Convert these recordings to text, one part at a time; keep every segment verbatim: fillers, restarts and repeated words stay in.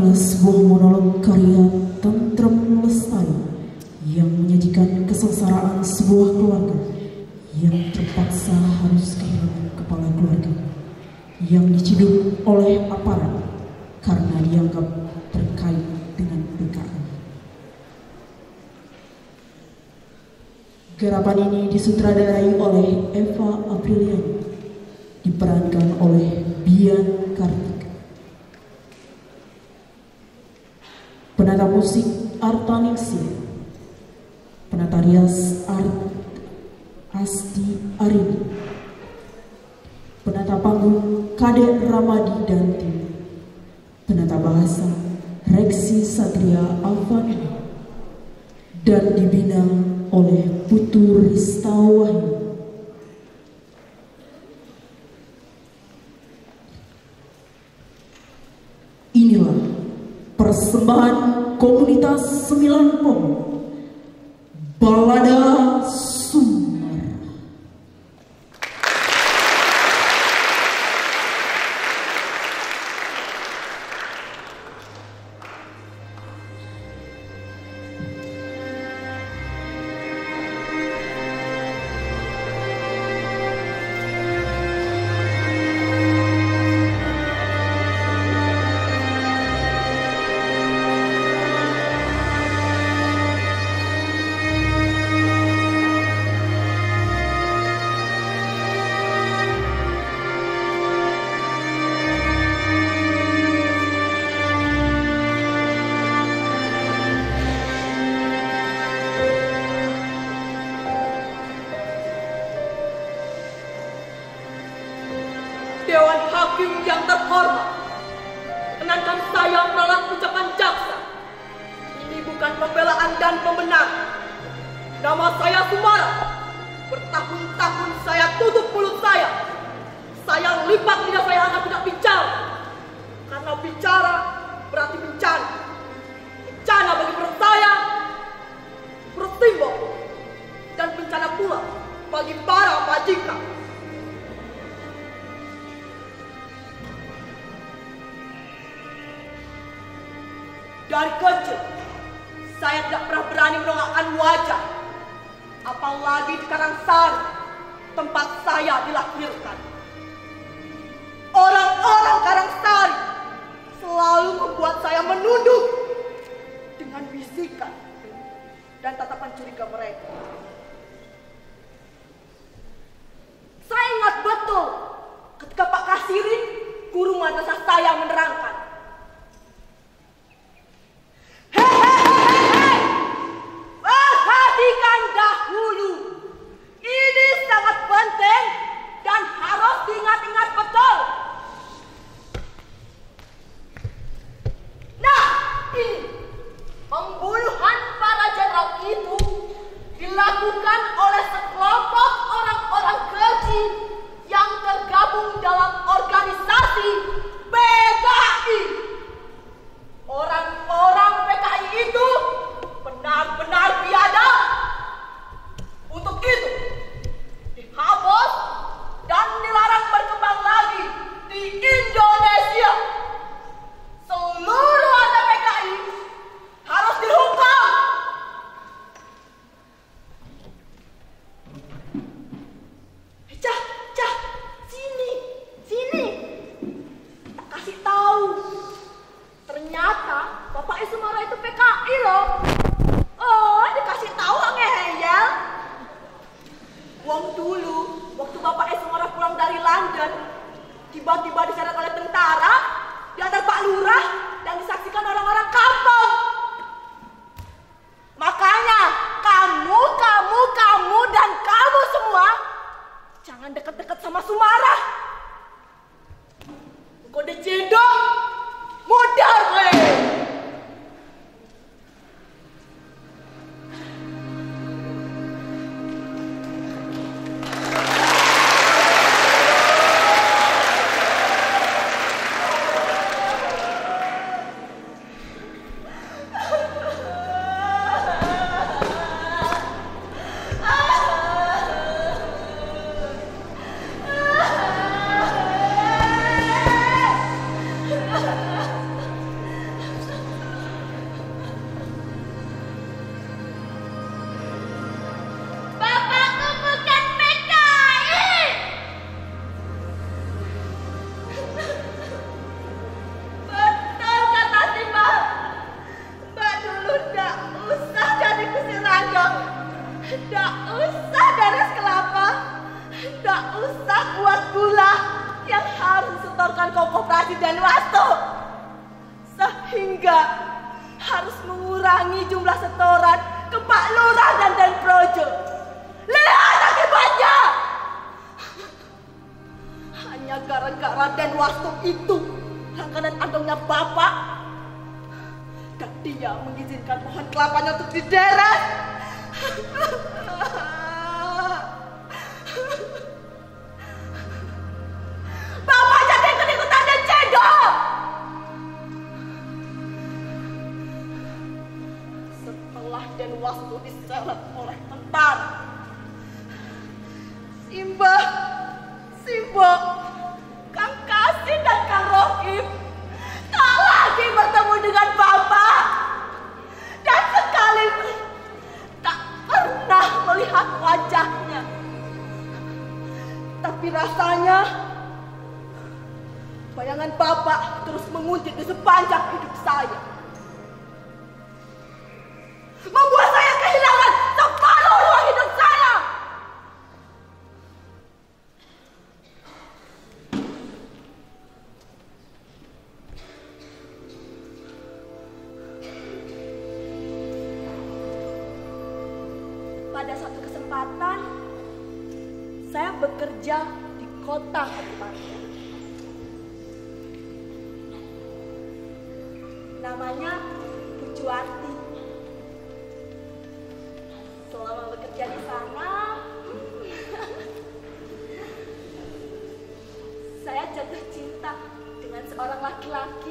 adalah sebuah monolog karya Tentrem Lestari yang menyajikan kesengsaraan sebuah keluarga yang terpaksa harus kehilangan kepala keluarga yang diciduk oleh aparat karena dianggap terkait dengan P K I. Garapan ini disutradarai oleh Eva Aprilian, diperankan oleh Bian Kartika. Penata musik Arta Ningsih, penata rias Art Asti Arini, penata panggung Kadek Ramadi dan tim, penata bahasa Reksi Satria Alfani, dan dibina oleh Putu Rista Wahyu. Inilah persembahan komunitas Sembilan Pohon, Balada Sumber. Dewan Hakim yang terhormat, kenankan saya meralat ucapan jaksa. Ini bukan pembelaan dan pembenaran. Nama saya Sumara. Bertahun-tahun saya tutup mulut saya. Saya lipat lidah saya agar tidak bicara. Karena bicara berarti bencana. Bencana bagi perut saya, perut Timbok, dan bencana pula bagi para majikan. Dari kecil, saya tidak pernah berani menongakkan wajah, apalagi di Karangsari, tempat saya dilahirkan. Orang-orang Karangsari selalu membuat saya menunduk dengan bisikan dan tatapan curiga mereka. Saya ingat betul ketika Pak Kasiri, guru madrasah saya, menerangkan, perhatikan dahulu. Ini sangat penting dan harus diingat-ingat betul. Nah, ini pembunuhan para jenderal itu dilakukan oleh sekelompok orang-orang keji yang tergabung dalam organisasi P K I. Orang-orang P K I itu benar-benar biadab. Untuk itu dihapus dan dilarang berkembang lagi di Indonesia. Seluruh anggota P K I harus dihukum. Cah, cah, sini, sini. Kasih tahu. Ternyata Bapak Isumara itu P K I loh. Oh, dikasih tahu ngeheyel. Wong dulu, waktu Bapak Isumara pulang dari London, tiba-tiba diseret oleh tentara, diantar Pak Lurah, dan disaksikan orang-orang kampung. Makanya, kamu, kamu, kamu, dan kamu semua, jangan deket-deket sama Sumara. Engkau diciduk, mudar, weh. operasi dan waktu, sehingga harus mengurangi jumlah setoran ke Pak Lurah dan Den Projo. Lihat akibatnya! Hanya gara-gara Den Wastu itu, langganan andongnya Bapak, dan dia mengizinkan pohon kelapanya untuk dideret. Bapak jadi ikut-ikutan dan cedok. Setelah Den Wastu diseret oleh tentara, Simba, Simbo, Kang Kasin dan Kang Rohim tak lagi bertemu dengan Bapak, dan sekali tak pernah melihat wajahnya. Tapi rasanya bayangan Bapak terus menguntit di sepanjang hidup saya, membuat saya kehilangan separuh ruang hidup saya. Pada suatu kesempatan, saya bekerja di kota kabupaten. Namanya Bu Juwarti. Selama bekerja di sana, saya jatuh cinta dengan seorang laki-laki.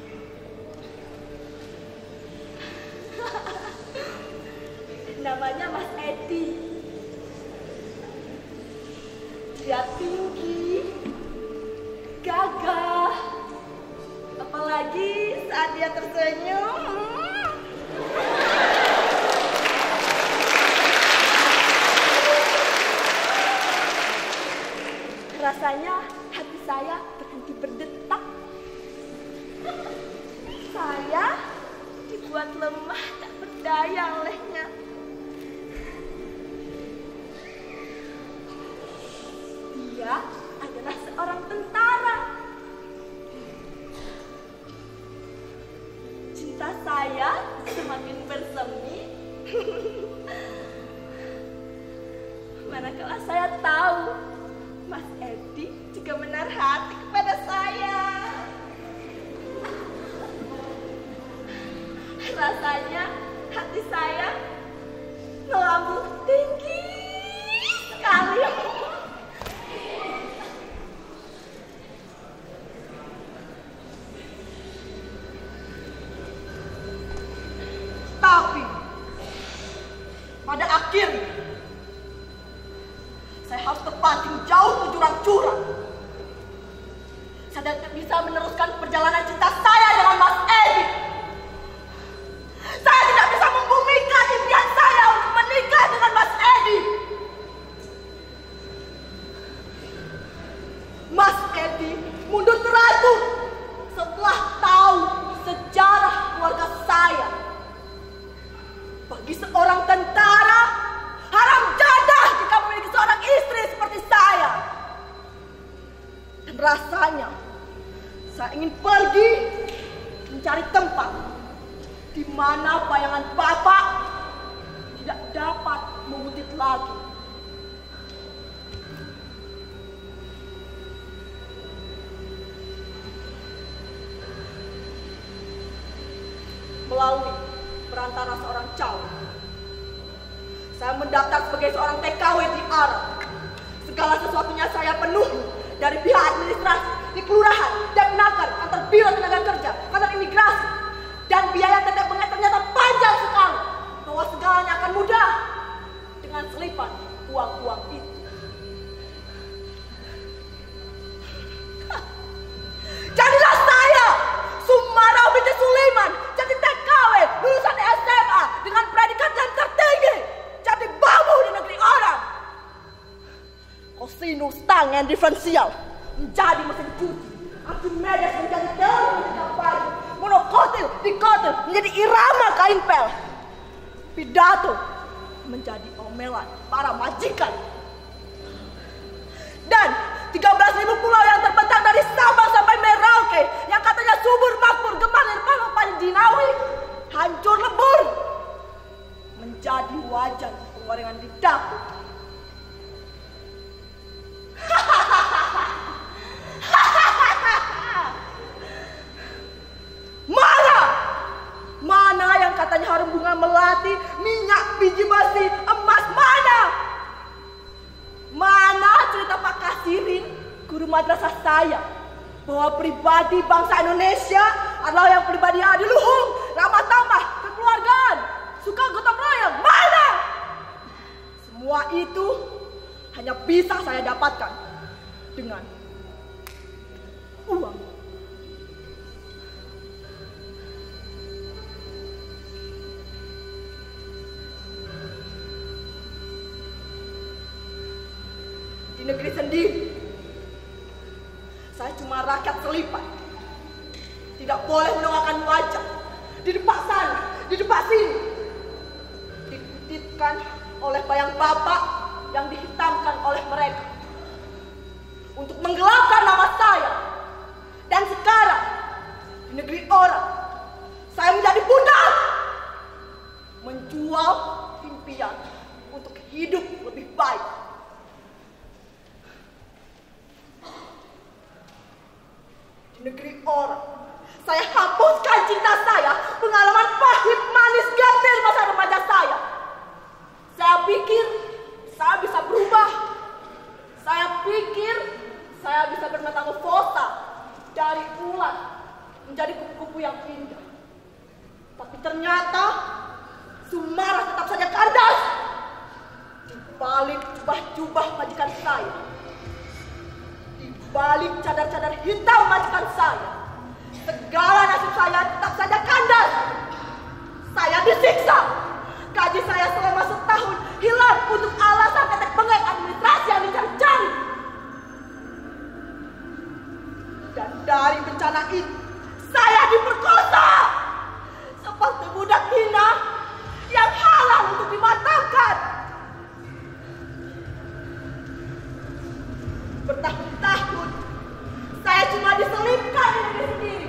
Namanya Mas Edi. Dia tinggi, gagah, apalagi saat dia tersenyum. Rasanya hati saya berhenti berdetak. Saya dibuat lemah tak berdaya olehnya. Dia adalah seorang tentara. Cinta saya semakin bersemi. Manakala saya tahu Mas Edi juga menaruh hati kepada saya. Rasanya hati saya melambung tinggi sekali. Tapi pada akhirnya saya harus terpancing jauh ke jurang-jurang. Saya tidak bisa meneruskan perjalanan cinta saya dengan Mas Edi. Saya tidak bisa membumikan impian saya untuk menikah dengan Mas Edi. Mas Edi mundur teratur setelah tahu sejarah keluarga saya. Bagi seorang tentara, haram jadah jika memiliki seorang istri seperti saya. Dan rasanya saya ingin pergi mencari tempat di mana bayangan Bapak tidak dapat menguntit lagi. Melalui perantara seorang cawan, saya mendaftar sebagai seorang T K W di Arab. Segala sesuatunya saya penuhi, dari pihak administrasi, di kelurahan, Depnaker, kantor biro tenaga kerja, kantor imigrasi, dan biaya tetap pengen ternyata panjang sekali. Bahwa segalanya akan mudah dengan selipan uang-uang itu. Jadilah saya, Sumara binti Suliman, jadi T K W, lulusan S M A dengan predikat yang tertinggi, jadi babu di negeri orang. Kosinus tangan diferensial menjadi mesin cuci, Archimedes menjadi teori mesin kampanye, monokotil dikotil menjadi irama kain pel, pidato menjadi omelan para majikan, dan tiga belas ribu pulau yang terbentang dari Sabang sampai Merauke yang katanya subur makmur gemar nirmala pada dinawi hancur lebur menjadi wajan penggorengan di dapur. Mana? Mana yang katanya harum bunga melati, minyak biji besi, emas, mana? Mana cerita Pak Kasirin, guru madrasah saya, bahwa pribadi bangsa Indonesia adalah yang pribadi adiluhung, ramah tamah, kekeluargaan, suka gotong royong. Mana? Semua itu hanya bisa saya dapatkan dengan uang. Di negeri sendiri, saya cuma rakyat selipan. Tidak boleh menongakkan wajah di depan sana, di depan sini. Dikutipkan oleh bayang bapak yang dihitamkan oleh mereka untuk menggelapkan nama saya. Dan sekarang di negeri orang, saya menjadi budak, menjual impian untuk hidup lebih baik. Di negeri orang, saya hapuskan cinta saya, pengalaman pahit, manis, getir masa remaja saya. Saya pikir saya bisa berubah. Saya pikir saya bisa bermetamorfosa dari ulat menjadi kupu-kupu yang indah. Tapi ternyata Sumara tetap saja kandas di balik jubah-jubah majikan saya, di balik cadar-cadar hitam majikan saya. Segala nasib saya tetap saja kandas. Saya disiksa. Gaji saya selama setahun hilang untuk alasan ketek bengek administrasi yang dicari-cari. Dan dari bencana itu, saya diperkosa seperti budak hina yang halal untuk dimatangkan. Bertahun-tahun saya cuma diselipkan di negeri sendiri.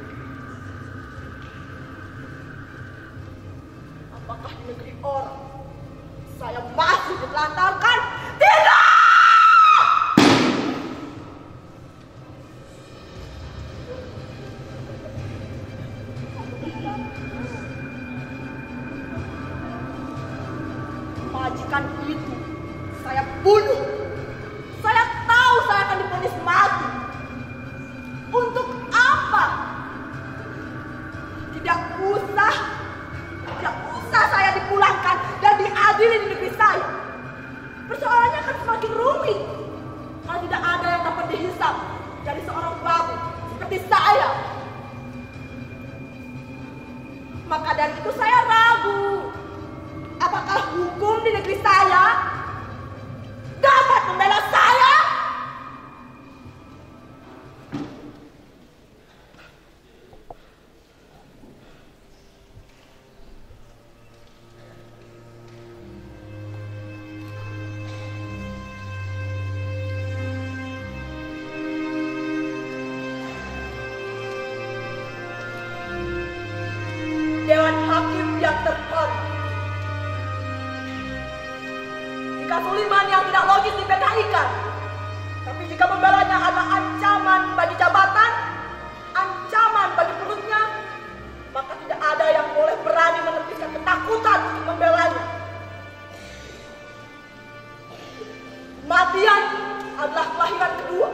Apakah di negeri orang saya masih ditelantarkan? Tidak! Majikan itu saya bunuh. Saya tahu saya akan divonis mati. Untuk apa? Tidak usah, tidak usah saya dipulangkan dan diadili di negeri saya. Persoalannya akan semakin rumit kalau tidak ada yang dapat dihisap dari seorang babu seperti saya. Maka dari itu saya ragu, apakah hukum di negeri saya dapat membela saya? Dewan Hakim yang terhormat, jika Suliman yang tidak logis di P K I-kan, tapi jika membelanya adalah ancaman bagi jabatan, ancaman bagi perutnya, maka tidak ada yang boleh berani menepiskan ketakutan untuk membelanya. Kematian adalah kelahiran kedua.